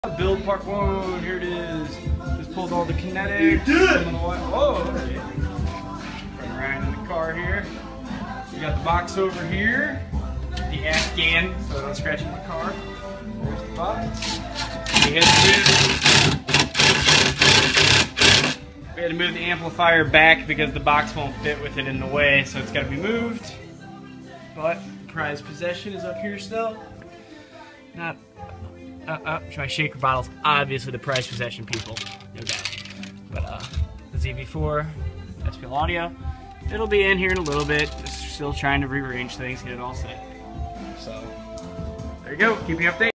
Build part one, here it is. Just pulled all the kinetics. Whoa, okay. Running around in the car here. We got the box over here. The Afghan, so I don't scratch my car. There's the box. We had to move the amplifier back because the box won't fit with it in the way, so it's got to be moved. But prized possession is up here still. Not. My shaker bottle's obviously the prized possession, people, no doubt. But the ZV4 SPL audio, it'll be in here in a little bit. Just still trying to rearrange things, get it all set. So there you go. Keep you updated.